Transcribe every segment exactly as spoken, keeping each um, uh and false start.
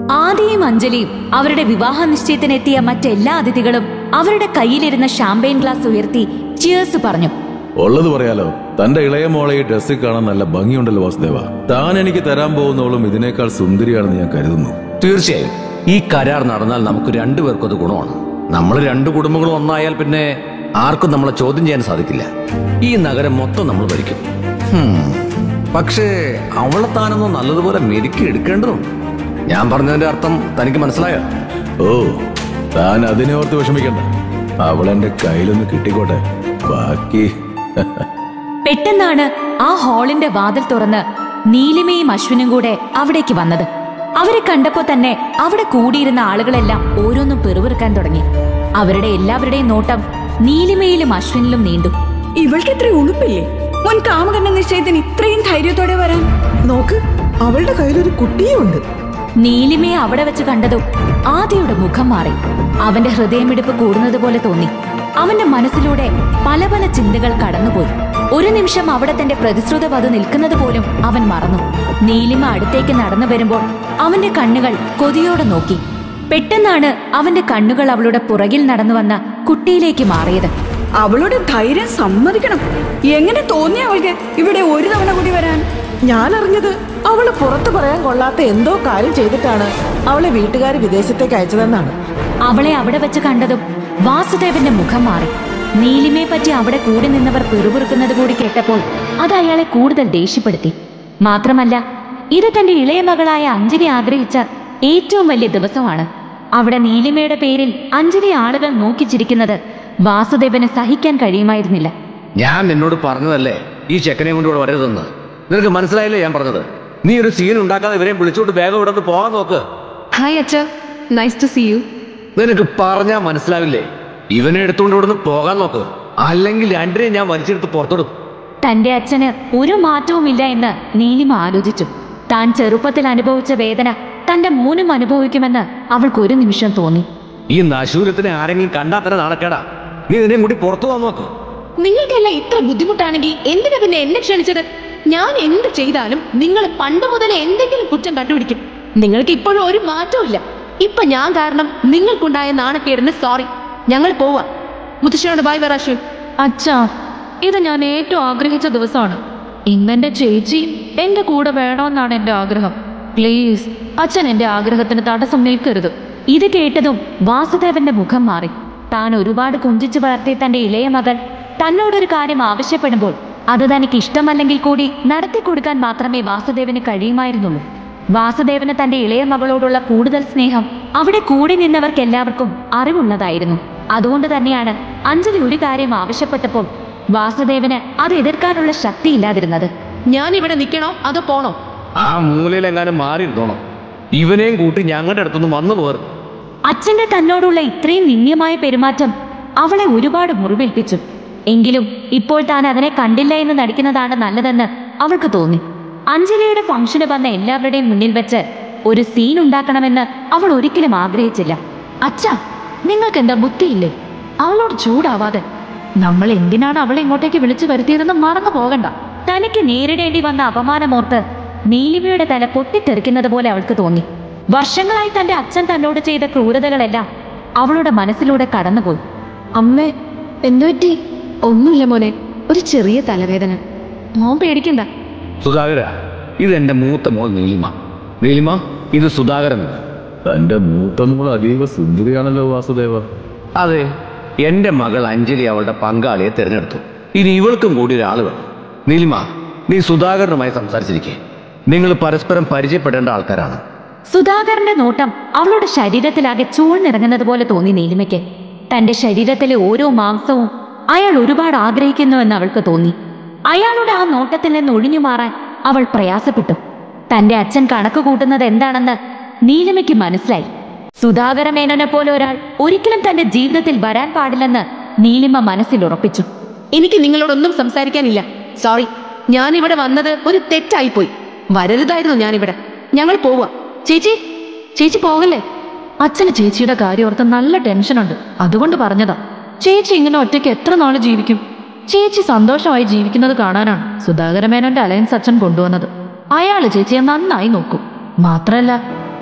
ആദിയും അഞ്ജലിയും അവരുടെ വിവാഹ നിശ്ചയത്തിനെത്തിയ മറ്റെല്ലാ അതിഥികളും അവരുടെ കയ്യിലിരുന്ന ഷാമ്പെയിൻ ഗ്ലാസ് ഉയർത്തി ചിയേഴ്സ് പറഞ്ഞു. ഉള്ളത് പറയാലോ, തന്റെ ഇളയ മോളെ ഈ ഡ്രസ്സിൽ കാണാൻ നല്ല ഭംഗിയുണ്ടല്ലോ വാസുദേവ. താൻ എനിക്ക് തരാൻ പോകുന്നവളും ഇതിനേക്കാൾ സുന്ദരിയാണെന്ന് ഞാൻ കരുതുന്നു. തീർച്ചയായും ഈ കരാർ നടന്നാൽ നമുക്ക് രണ്ടുപേർക്കും അത് ഗുണമാണ്. നമ്മൾ രണ്ടു കുടുംബങ്ങളും ഒന്നായാൽ പിന്നെ ആർക്കും നമ്മളെ ചോദ്യം ചെയ്യാൻ സാധിക്കില്ല. ഈ നഗരം മൊത്തം നമ്മൾ ഭരിക്കും. പക്ഷേ അവളെ താനൊന്നും നല്ലതുപോലെ മെരുക്കി എടുക്കേണ്ടതുണ്ട്. ഞാൻ പറഞ്ഞതിന്റെ അർത്ഥം തനിക്ക് മനസ്സിലായോ? ഓ, താൻ അതിനെ ഓർത്ത് വിഷമിക്കണ്ട. അവളെന്റെ കയ്യിലൊന്ന് കിട്ടിക്കോട്ടെ, ബാക്കി. പെട്ടെന്നാണ് ആ ഹാളിന്റെ വാതിൽ തുറന്ന് നീലിമയും അശ്വിനും കൂടെ അവിടേക്ക് വന്നത്. അവരെ കണ്ടപ്പോ തന്നെ അവിടെ കൂടിയിരുന്ന ആളുകളെല്ലാം ഓരോന്നും പെറുവിറുക്കാൻ തുടങ്ങി. അവരുടെ എല്ലാവരുടെയും നോട്ടം നീലിമയിലും അശ്വിനിലും നീണ്ടു. ഇവൾക്ക് ഇത്ര ഉളുപ്പില്ലേ? മുൻ കാമകണ്ഠ നിശ്ചയത്തിന് ഇത്രയും ധൈര്യത്തോടെ വരാൻ. നോക്ക്, അവളുടെ കയ്യിലൊരു കുട്ടിയുണ്ട്. നീലിമയെ അവിടെ വെച്ച് കണ്ടതും ആദിയുടെ മുഖം മാറി. അവന്റെ ഹൃദയമിടിപ്പ് കൂടുന്നത് പോലെ തോന്നി. അവന്റെ മനസ്സിലൂടെ പല പല ചിന്തകൾ കടന്നുപോയി. ഒരു നിമിഷം അവിടെ തന്റെ പ്രതിശ്രുത വധു നിൽക്കുന്നത് പോലും അവൻ മറന്നു. നീലിമ അടുത്തേക്ക് നടന്നു വരുമ്പോൾ അവന്റെ കണ്ണുകൾ കൊതിയോടെ നോക്കി. പെട്ടെന്നാണ് അവന്റെ കണ്ണുകൾ അവളുടെ പുറകിൽ നടന്നു വന്ന കുട്ടിയിലേക്ക് മാറിയത്. അവളുടെ ധൈര്യം സമ്മതിക്കണം. എങ്ങനെ തോന്നി അവൾക്ക് ഇവിടെ ഒരു തവണ കൂടി വരാൻ? ഞാൻ അറിഞ്ഞത് അവള് പുറത്തു പറയാൻ കൊള്ളാത്ത എന്തോ കാര്യം ചെയ്തിട്ടാണ് അവളെ വീട്ടുകാർ വിദേശത്തേക്ക് അയച്ചതെന്നാണ്. അവളെ അവിടെ വെച്ച് കണ്ടതും വാസുദേവന്റെ മുഖം മാറി. നീലിമയെ പറ്റി അവിടെ കൂടി നിന്നവർ പിറുപിറുക്കുന്നത് കൂടി കേട്ടപ്പോൾ അത് അയാളെ കൂടുതൽ ദേഷ്യപ്പെടുത്തി. മാത്രമല്ല, ഇത് തന്റെ ഇളയ മകളായ അഞ്ജലി ആഗ്രഹിച്ച ഏറ്റവും വലിയ ദിവസമാണ്. അവിടെ നീലിമയുടെ പേരിൽ അഞ്ജലി ആളുകൾ നോക്കിച്ചിരിക്കുന്നത് വാസുദേവന് സഹിക്കാൻ കഴിയുമായിരുന്നില്ല. ഞാൻ നിന്നോട് പറഞ്ഞതല്ലേ ഈ ചെക്കനെ കൊണ്ട് ഇവിടെ വരരുതെന്ന്. നിനക്ക് മനസ്സിലായില്ലേ ഞാൻ പറഞ്ഞത്? നീ ഒരു സീൻ ഉണ്ടാക്കാതെ ഇവരെയും വിളിച്ചോണ്ട് വേഗം ഇവിടെ നിന്ന് പോകാൻ നോക്ക്. ഹായ് അച്ഛാ, നൈസ് ടു സീ യു. നിനക്ക് പറഞ്ഞാൽ മനസ്സിലാവില്ലേ? ഇവനെ എടുത്തുകൊണ്ട് ഇവിടെ നിന്ന് പോകാൻ നോക്ക്, അല്ലെങ്കിൽ രണ്ടിനെയും ഞാൻ വലിച്ചെടുത്ത് പുറത്തോടും. തന്റെ അച്ഛന് ഒരു മാറ്റവുമില്ല എന്ന് നീലിമ ആലോചിച്ചു. താൻ ചെറുപ്പത്തിൽ അനുഭവിച്ച വേദന തന്റെ മോനും അനുഭവിക്കുമെന്ന് അവൾക്ക് ഒരു നിമിഷം തോന്നി. ഈ നശൂരത്തിനെ ആരെങ്കിലും കണ്ടാൽ തന്നെ നാണക്കേടാ. നീ ഇതിനെയും കൂടി പുറത്തു പോകാൻ നോക്ക്. നിങ്ങൾക്കെല്ലാം ഇത്ര ബുദ്ധിമുട്ടാണെങ്കിൽ എന്തിനാ പിന്നെ എന്നെ ക്ഷണിച്ചത്? ഞാൻ എന്ത് ചെയ്താലും നിങ്ങൾ പണ്ട് മുതലേ എന്തെങ്കിലും കുറ്റം കണ്ടുപിടിക്കും. നിങ്ങൾക്ക് ഇപ്പോഴും ഒരു മാറ്റവും ഇല്ല. ഇപ്പൊ ഞാൻ കാരണം നിങ്ങൾക്കുണ്ടായ നാണക്കേടിന് സോറി. ഞങ്ങൾ പോവാ. മുത്തശ്ശിയോട് ബൈ വരാശു. അച്ഛാ, ഇത് ഞാൻ ഏറ്റവും ആഗ്രഹിച്ച ദിവസമാണ്. ഇന്നെന്റെ ചേച്ചി എന്റെ കൂടെ വേണമെന്നാണ് എന്റെ ആഗ്രഹം. പ്ലീസ് അച്ഛൻ എന്റെ ആഗ്രഹത്തിന് തടസ്സം നിൽക്കരുത്. ഇത് കേട്ടതും വാസുദേവന്റെ മുഖം മാറി. താൻ ഒരുപാട് കുഞ്ചിച്ചു വളർത്തിയ തന്റെ ഇളയ മകൾ തന്നോടൊരു കാര്യം ആവശ്യപ്പെടുമ്പോൾ അത് തനിക്ക് ഇഷ്ടമല്ലെങ്കിൽ കൂടി നടത്തി കൊടുക്കാൻ മാത്രമേ വാസുദേവന് കഴിയുമായിരുന്നുള്ളൂ. വാസുദേവന് തന്റെ ഇളയ മകളോടുള്ള കൂടുതൽ സ്നേഹം അവിടെ കൂടി നിന്നവർക്ക് എല്ലാവർക്കും അറിവുള്ളതായിരുന്നു. അതുകൊണ്ട് തന്നെയാണ് അഞ്ജലി ഒരു കാര്യം ആവശ്യപ്പെട്ടപ്പോൾ വാസുദേവന് അത് എതിർക്കാനുള്ള ശക്തി ഇല്ലാതിരുന്നത്. ഞാൻ ഇവിടെ നിൽക്കണോ അതോ പോണോ? ആ മൂലയിലെങ്ങാനും മാറിയിരുന്നോണം. ഇവനെയും കൂട്ടി ഞങ്ങളുടെ അടുത്തൊന്നും വന്നു പോർ. അച്ഛന്റെ തന്നോടുള്ള ഇത്രയും നിന്ദ്യമായ പെരുമാറ്റം അവളെ ഒരുപാട് മുറിവേൽപ്പിച്ചു. എങ്കിലും ഇപ്പോൾ താൻ അതിനെ കണ്ടില്ല എന്ന് നടിക്കുന്നതാണ് നല്ലതെന്ന് അവൾക്ക് തോന്നി. അഞ്ജലിയുടെ ഫംഗ്ഷന് വന്ന എല്ലാവരുടെയും മുന്നിൽ വെച്ച് ഒരു സീൻ ഉണ്ടാക്കണമെന്ന് അവൾ ഒരിക്കലും ആഗ്രഹിച്ചില്ല. അച്ഛാ, നിങ്ങൾക്ക് എന്താ ബുദ്ധിയില്ലേ? അവളോട് ചൂടാവാതെ. നമ്മൾ എന്തിനാണ് അവളെ ഇങ്ങോട്ടേക്ക് വിളിച്ചു വരുത്തിയതെന്ന് മറന്നു പോകണ്ട. തനിക്ക് നേരിടേണ്ടി വന്ന അപമാനമോർത്ത് നീലിമയുടെ തല പൊട്ടിത്തെറിക്കുന്നത് പോലെ അവൾക്ക് തോന്നി. വർഷങ്ങളായി തന്റെ അച്ഛൻ തന്നോട് ചെയ്ത ക്രൂരതകളെല്ലാം അവളുടെ മനസ്സിലൂടെ കടന്നുപോയി. അമ്മേ, എന്തുപറ്റി? ഒന്നുമില്ല മോനെ, ഒരു ചെറിയ തലവേദന. മോൻ പേടിക്കണ്ട. സുധാകര, ഇതെന്റെ മൂത്ത മോൾ നീലിമ. നീലിമ, ഇത് സുധാകരൻ. തന്റെ മൂത്ത മോൾ അതീവ സുന്ദരിയാണല്ലോ വാസുദേവ. അതെ, എന്റെ മകൾ അഞ്ജലി അവളുടെ പങ്കാളിയെ തിരഞ്ഞെടുത്തു. ഇനി ഇവൾക്കും കൂടി ഒരാൾ വേണം. നീലിമ, നീ സുധാകരനുമായി സംസാരിച്ചിരിക്കേ. നിങ്ങൾ പരസ്പരം പരിചയപ്പെടേണ്ട ആൾക്കാരാണ്. സുധാകരന്റെ നോട്ടം അവളുടെ ശരീരത്തിലാകെ ചൂഴ്ന്നിറങ്ങുന്നത് പോലെ തോന്നി നീലിമയ്ക്ക്. തന്റെ ശരീരത്തിലെ ഓരോ മാംസവും അയാൾ ഒരുപാട് ആഗ്രഹിക്കുന്നുവെന്ന് അവൾക്ക് തോന്നി. അയാളുടെ ആ നോട്ടത്തിൽ നിന്ന് ഒഴിഞ്ഞു മാറാൻ അവൾ പ്രയാസപ്പെട്ടു. തന്റെ അച്ഛൻ കണക്ക് കൂട്ടുന്നത് എന്താണെന്ന് നീലിമയ്ക്ക് മനസ്സിലായി. സുധാകര മേനോനെ പോലെ ഒരാൾ ഒരിക്കലും തന്റെ ജീവിതത്തിൽ വരാൻ പാടില്ലെന്ന് നീലിമ മനസ്സിൽ ഉറപ്പിച്ചു. എനിക്ക് നിങ്ങളോടൊന്നും സംസാരിക്കാനില്ല. സോറി, ഞാനിവിടെ വന്നത് ഒരു തെറ്റായിപ്പോയി. വരരുതായിരുന്നു ഞാനിവിടെ. ഞങ്ങൾ പോവാ. ചേച്ചി, ചേച്ചി പോകല്ലേ? അച്ഛന് ചേച്ചിയുടെ കാര്യം ഓർത്ത് നല്ല ടെൻഷനുണ്ട്, അതുകൊണ്ട് പറഞ്ഞതാ. ചേച്ചി ഇങ്ങനെ ഒറ്റയ്ക്ക് എത്ര നാള് ജീവിക്കും? ചേച്ചി സന്തോഷമായി ജീവിക്കുന്നത് കാണാനാണ് സുധാകര മേനോന്റെ അലയൻസ് അച്ഛൻ കൊണ്ടുവന്നത്. അയാള് ചേച്ചിയെ നന്നായി നോക്കും. മാത്രല്ല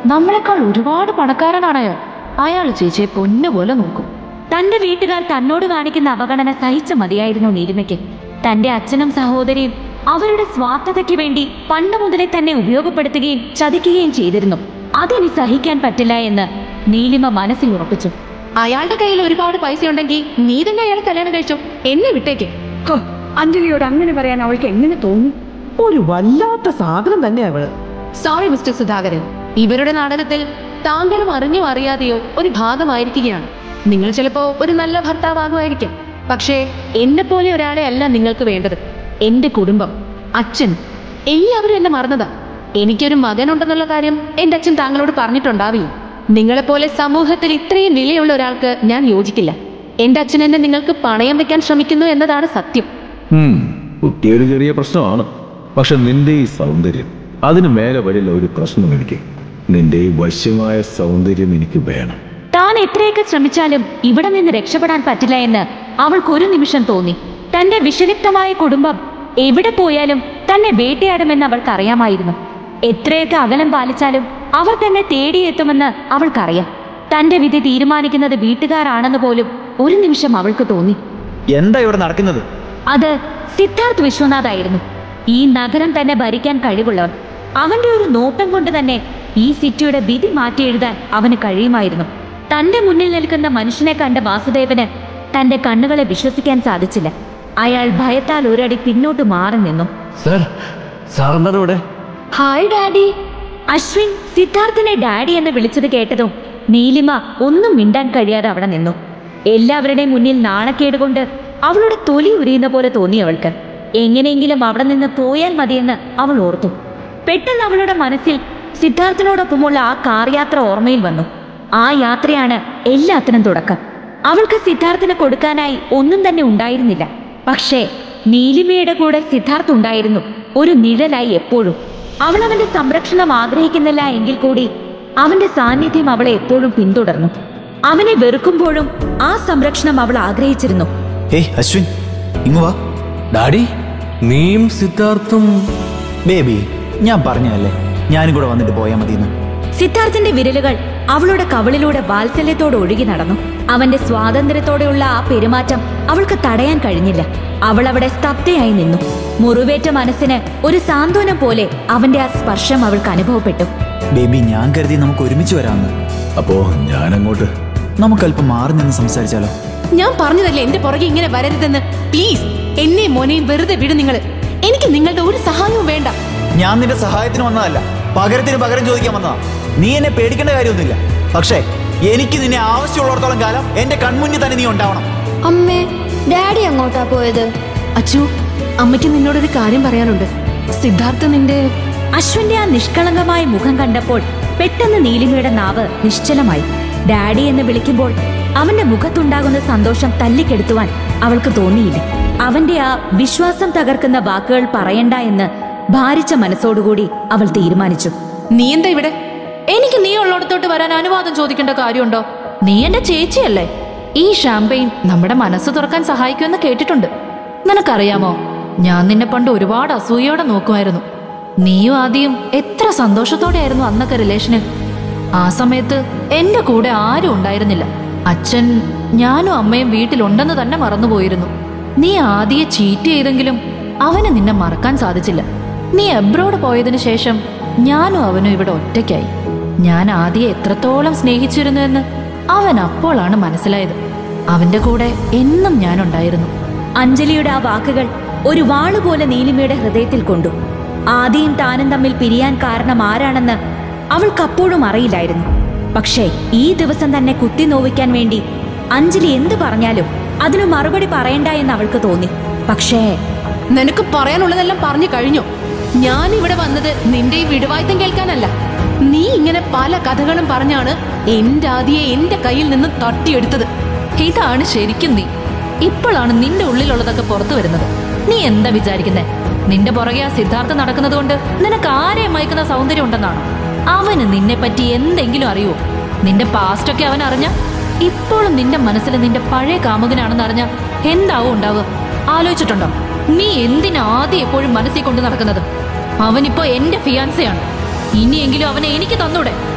നമ്മളെക്കാൾ ഒരുപാട് പണക്കാരനാണ് അയാൾ. അയാൾ ചേച്ചിയെ പൊന്നുപോലെ നോക്കും. തന്റെ വീട്ടുകാർ തന്നോട് കാണിക്കുന്ന അവഗണന സഹിച്ച മതിയായിരുന്നു നീലിമയ്ക്ക്. തന്റെ അച്ഛനും സഹോദരിയും അവരുടെ സ്വാർത്ഥതയ്ക്ക് വേണ്ടി പണ്ട് മുതലേ തന്നെ ഉപയോഗപ്പെടുത്തുകയും ചതിക്കുകയും ചെയ്തിരുന്നു. അതിനി സഹിക്കാൻ പറ്റില്ല എന്ന് നീലിമ മനസ്സിൽ ഉറപ്പിച്ചു. അയാളുടെ കയ്യിൽ ഒരുപാട് പൈസ ഉണ്ടെങ്കിൽ നീ തന്നെ അയാളെ കല്യാണം കഴിച്ചോ, എന്നെ വിട്ടേക്ക്. ഹോ, അഞ്ജലിയോട് അങ്ങനെ പറയാൻ അവൾക്ക് എങ്ങനെ തോന്നി? ഒരു വല്ലാത്ത സാധനം തന്നെ അവള്. സോറി മിസ്റ്റർ സുധാകരൻ, ഇവരുടെ നാടകത്തിൽ താങ്കളും അറിഞ്ഞോ അറിയാതെയോ ഒരു ഭാഗമായിരിക്കുകയാണ്. നിങ്ങൾ ചിലപ്പോ ഒരു നല്ല ഭർത്താവാകുമായിരിക്കും, പക്ഷേ എന്നെ പോലെ ഒരാളെ അല്ല നിങ്ങൾക്ക് വേണ്ടത്. എന്റെ കുടുംബം, അച്ഛൻ, എല്ലാവരും എന്നെ മറന്നതാ. എനിക്കൊരു മകനുണ്ടെന്നുള്ള കാര്യം എന്റെ അച്ഛൻ താങ്കളോട് പറഞ്ഞിട്ടുണ്ടാവില്ല. നിങ്ങളെപ്പോലെ സമൂഹത്തിൽ ഇത്രയും വിലയുള്ള ഒരാൾക്ക് ഞാൻ യോജിക്കില്ല. എന്റെ അച്ഛൻ എന്നെ നിങ്ങൾക്ക് പണയം വെക്കാൻ ശ്രമിക്കുന്നു എന്നതാണ് സത്യം. കുട്ടിയൊരു ചെറിയ പ്രശ്നമാണ്, പക്ഷെ നിന്റെ ഈ സൗന്ദര്യം അതിന് മേലെ വരില്ല ഒരു പ്രശ്നം. എനിക്ക് നിന്റെ ഈ വശ്യമായ സൗന്ദര്യം എനിക്ക് വേണം. താൻ എത്രയൊക്കെ ശ്രമിച്ചാലും ഇവിടെ നിന്ന് രക്ഷപ്പെടാൻ പറ്റില്ല എന്ന് അവൾക്കൊരു നിമിഷം തോന്നി. തന്റെ വിഷലിപ്തമായ കുടുംബം എവിടെ പോയാലും തന്നെ വേട്ടയാടുമെന്ന് അവൾക്കറിയാമായിരുന്നു. എത്രയൊക്കെ അകലം പാലിച്ചാലും അവർ തന്നെ തേടിയെത്തുമെന്ന് അവൾക്കറിയാം. തന്റെ വിധി തീരുമാനിക്കുന്നത് വീട്ടുകാരാണെന്ന് പോലും ഒരു നിമിഷം അവൾക്ക് തോന്നി. എന്താ ഇവിടെ നടക്കുന്നത്? അത് സിദ്ധാർത്ഥ് വിശ്വനാഥ് ആയിരുന്നു. ഈ നഗരം തന്നെ ഭരിക്കാൻ കഴിവുള്ളവൻ. അവന്റെ ഒരു നോട്ടം കൊണ്ട് തന്നെ ഈ സിറ്റിയുടെ വിധി മാറ്റി എഴുതാൻ അവന് കഴിയുമായിരുന്നു. തന്റെ മുന്നിൽ നിൽക്കുന്ന മനുഷ്യനെ കണ്ട വാസുദേവന് തന്റെ കണ്ണുകളെ വിശ്വസിക്കാൻ സാധിച്ചില്ല. അയാൾ ഭയത്താൽ ഒരടി പിന്നോട്ട് മാറി നിന്നു. സർ, സാർ എന്താണ് ഇവിടെ? Hi daddy. അശ്വിൻ സിദ്ധാർത്ഥിനെ ഡാഡി എന്ന് വിളിച്ചത് കേട്ടതും നീലിമ ഒന്നും മിണ്ടാൻ കഴിയാതെ അവിടെ നിന്നു. എല്ലാവരുടെയും മുന്നിൽ നാണക്കേട് കൊണ്ട് അവളുടെ തൊലി ഉരിയുന്ന പോലെ തോന്നി അവൾക്ക്. എങ്ങനെയെങ്കിലും അവിടെ നിന്ന് പോയാൽ മതിയെന്ന് അവൾ ഓർത്തു. പെട്ടെന്ന് അവളുടെ മനസ്സിൽ സിദ്ധാർത്ഥിനോടൊപ്പമുള്ള ആ കാർ യാത്ര ഓർമ്മയിൽ വന്നു. ആ യാത്രയാണ് എല്ലാത്തിനും തുടക്കം. അവൾക്ക് സിദ്ധാർത്ഥിന് കൊടുക്കാനായി ഒന്നും തന്നെ ഉണ്ടായിരുന്നില്ല. പക്ഷേ നീലിമയുടെ കൂടെ സിദ്ധാർത്ഥ് ഉണ്ടായിരുന്നു, ഒരു നിഴലായി എപ്പോഴും. അവൾ അവന്റെ സംരക്ഷണം ആഗ്രഹിക്കുന്നില്ല എങ്കിൽ കൂടി അവന്റെ സാന്നിധ്യം അവളെ എപ്പോഴും പിന്തുടർന്നു. അവനെ വെറുക്കുമ്പോഴും ആ സംരക്ഷണം അവൾ ആഗ്രഹിച്ചിരുന്നു. ഏയ് അശ്വിൻ, ഇങ്ങു വാ. ഡാഡി, നീയും സിദ്ധാർത്ഥും? ബേബി, ഞാൻ പറഞ്ഞതല്ലേ ഞാനും കൂടെ വന്നിട്ട് പോയാൽ മതിയെന്ന്. സിദ്ധാർത്ഥിന്റെ വിരലുകൾ അവളുടെ കവിളിലൂടെ വാത്സല്യത്തോടെ ഒഴുകി നടന്നു. അവന്റെ സ്വാതന്ത്ര്യത്തോടെയുള്ള ആ പെരുമാറ്റം അവൾക്ക് തടയാൻ കഴിഞ്ഞില്ല. അവൾ അവിടെ സ്തബ്ധയായി നിന്നു. മുറിവേറ്റ മനസ്സിന് ഒരു സാന്ത്വനം പോലെ അവന്റെ ആ സ്പർശം അവൾക്ക് അനുഭവപ്പെട്ടു. ബേബി, ഞാൻ കരുതി നമുക്ക് ഒരുമിച്ച് വരാമെന്ന്. അപ്പോ ഞാനങ്ങോട്ട് നമുക്കല്പം മാറി നിന്ന് സംസാരിച്ചാലോ? ഞാൻ പറഞ്ഞതല്ലേ എന്റെ പുറകെ ഇങ്ങനെ വരരുതെന്ന്. പ്ലീസ്, എന്നെ മോനെയും വെറുതെ വിട്. നിങ്ങൾ എനിക്ക് നിങ്ങളുടെ ഒരു സഹായവും വേണ്ട. ഞാൻ നിന്റെ സഹായത്തിന് വന്നതല്ല, പകരത്തിന് പകരം ചോദിക്കാൻ വന്നതാ. നീ എന്നെ പേടിക്കേണ്ട കാര്യമൊന്നുമില്ല. പക്ഷേ എനിക്ക് നിന്നെ ആവശ്യമുള്ളിടത്തോളം കാലം എന്റെ കൺമുന്നിൽ തന്നെ നീ ഉണ്ടാവണം. അമ്മേ, ഡാഡി അങ്ങോട്ടാ പോയത്? അച്ചു, അമ്മയ്ക്ക് നിന്നോടൊരു കാര്യം പറയാനുണ്ട്. സിദ്ധാർത്ഥ നിന്റെ... അശ്വിന്റെ ആ നിഷ്കളങ്കമായ മുഖം കണ്ടപ്പോൾ പെട്ടെന്ന് നീലിമയുടെ നാവ് നിശ്ചലമായി. ഡാഡി എന്ന് വിളിക്കുമ്പോൾ അവന്റെ മുഖത്തുണ്ടാകുന്ന സന്തോഷം തല്ലിക്കെടുത്തുവാൻ അവൾക്ക് തോന്നിയില്ല. അവന്റെ ആ വിശ്വാസം തകർക്കുന്ന വാക്കുകൾ പറയണ്ട എന്ന് ഭാരിച്ച മനസ്സോടുകൂടി അവൾ തീരുമാനിച്ചു. നീ എന്താ ഇവിടെ? എനിക്ക് നീ ഉള്ളിടത്തോട്ട് വരാൻ അനുവാദം ചോദിക്കേണ്ട കാര്യമുണ്ടോ? നീ എന്റെ ചേച്ചിയല്ലേ? ഈ ഷാമ്പെയിൻ നമ്മുടെ മനസ്സ് തുറക്കാൻ സഹായിക്കുമെന്ന് കേട്ടിട്ടുണ്ട്. നിനക്കറിയാമോ, ഞാൻ നിന്നെ പണ്ട് ഒരുപാട് അസൂയോടെ നോക്കുമായിരുന്നു. നീയും ആദ്യം എത്ര സന്തോഷത്തോടെയായിരുന്നു അന്നൊക്കെ റിലേഷനിൽ. ആ സമയത്ത് എന്റെ കൂടെ ആരും ഉണ്ടായിരുന്നില്ല. അച്ഛൻ, ഞാനും അമ്മയും വീട്ടിലുണ്ടെന്ന് തന്നെ മറന്നുപോയിരുന്നു. നീ ആദ്യം ചീറ്റ് ചെയ്തെങ്കിലും അവന് നിന്നെ മറക്കാൻ സാധിച്ചില്ല. നീ എബ്രോഡ് പോയതിനു ശേഷം ഞാനും അവനും ഇവിടെ ഒറ്റയ്ക്കായി. ഞാൻ ആദ്യം എത്രത്തോളം സ്നേഹിച്ചിരുന്നു എന്ന് അവൻ അപ്പോഴാണ് മനസ്സിലായത്. അവന്റെ കൂടെ എന്നും ഞാനുണ്ടായിരുന്നു. അഞ്ജലിയുടെ ആ വാക്കുകൾ ഒരു വാളുപോലെ നീലിമയുടെ ഹൃദയത്തിൽ കൊണ്ടു. ആദിയും താനും തമ്മിൽ പിരിയാൻ കാരണം ആരാണെന്ന് അവൾക്കപ്പോഴും അറിയില്ലായിരുന്നു. പക്ഷേ ഈ ദിവസം തന്നെ കുത്തി നോവിക്കാൻ വേണ്ടി അഞ്ജലി എന്ത് പറഞ്ഞാലും അതിനു മറുപടി പറയണ്ട എന്ന് അവൾക്ക് തോന്നി. പക്ഷേ നിനക്ക് പറയാനുള്ളതെല്ലാം പറഞ്ഞു കഴിഞ്ഞോ? ഞാൻ ഇവിടെ വന്നത് നിന്റെ ഈ വിടുവായ്ത്തം കേൾക്കാനല്ല. നീ ഇങ്ങനെ പല കഥകളും പറഞ്ഞാണ് എന്റെ ആദിയെ എന്റെ കയ്യിൽ നിന്ന് തട്ടിയെടുത്തത്. ഇതാണ് ശരിക്കും നീ. ഇപ്പോഴാണ് നിന്റെ ഉള്ളിലുള്ളതൊക്കെ പുറത്തു വരുന്നത്. നീ എന്താ വിചാരിക്കുന്നേ? നിന്റെ പുറകെ ആ സിദ്ധാർത്ഥ നടക്കുന്നത് കൊണ്ട് നിനക്ക് ആരെയും മയക്കുന്ന സൗന്ദര്യം ഉണ്ടെന്നാണോ? അവന് നിന്നെ പറ്റി എന്തെങ്കിലും അറിയുമോ? നിന്റെ പാസ്റ്റൊക്കെ അവൻ അറിഞ്ഞ, ഇപ്പോഴും നിന്റെ മനസ്സിൽ നിന്റെ പഴയ കാമുകനാണെന്ന് അറിഞ്ഞ എന്താവും ഉണ്ടാവുക? ആലോചിച്ചിട്ടുണ്ടോ? നീ എന്തിനാ ആദ്യം എപ്പോഴും മനസ്സിൽ കൊണ്ട് നടക്കുന്നത്? അവനിപ്പോ എന്റെ ഫിയാൻസയാണ്. ഇനിയെങ്കിലും അവനെ എനിക്ക് തന്നൂടെ?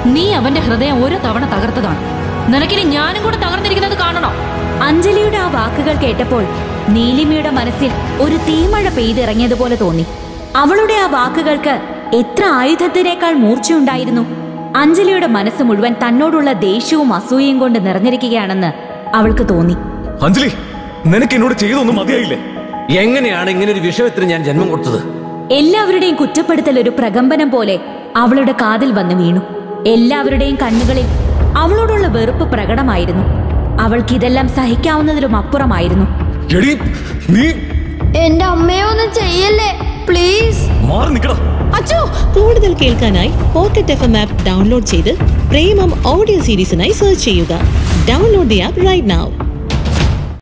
നീ അവന്റെ ഹൃദയം ഒരു തവണ തകർത്തതാണ്. നിനക്കിനി ഞാനും കൂടെ തകർന്നിരിക്കുന്നത് കാണണോ? അഞ്ജലിയുടെ ആ വാക്കുകൾ കേട്ടപ്പോൾ നീലിമയുടെ മനസ്സിൽ ഒരു തീമഴ പെയ്തിറങ്ങിയതുപോലെ തോന്നി. അവളുടെ ആ വാക്കുകൾക്ക് എത്ര ആയുധത്തിനേക്കാൾ മൂർച്ചയുണ്ടായിരുന്നു. അഞ്ജലിയുടെ മനസ്സ് മുഴുവൻ തന്നോടുള്ള ദേഷ്യവും അസൂയയും കൊണ്ട് നിറഞ്ഞിരിക്കുകയാണെന്ന് അവൾക്ക് തോന്നി. അഞ്ജലി, നിനക്ക് എന്നോട് ചെയ്തൊന്നും മതിയായില്ലേ? എങ്ങനെയാണ് ഇങ്ങനെ ഒരു വിഷയത്തിന് ഞാൻ ജന്മം കൊടുത്തത്? എല്ലാവരുടെയും കുറ്റപ്പെടുത്തൽ ഒരു പ്രകമ്പനം പോലെ അവളുടെ കാതിൽ വന്നു വീണു. എല്ലാവരുടെയും കണ്ണുകളിൽ അവളോടുള്ള വെറുപ്പ് പ്രകടമായിരുന്നു. അവൾക്ക് ഇതെല്ലാം സഹിക്കാവുന്നതിലും അപ്പുറമായിരുന്നു. എന്റെ അമ്മയെ ഒന്നും ചെയ്യല്ലേ പ്ലീസ്. അച്ചോ, കൂടുതൽ കേൾക്കാനായി pocket F M app download ചെയ്ത് പ്രേമം ഓഡിയോ സീരീസിനായി സെർച്ച് ചെയ്യുക. Download the app right now.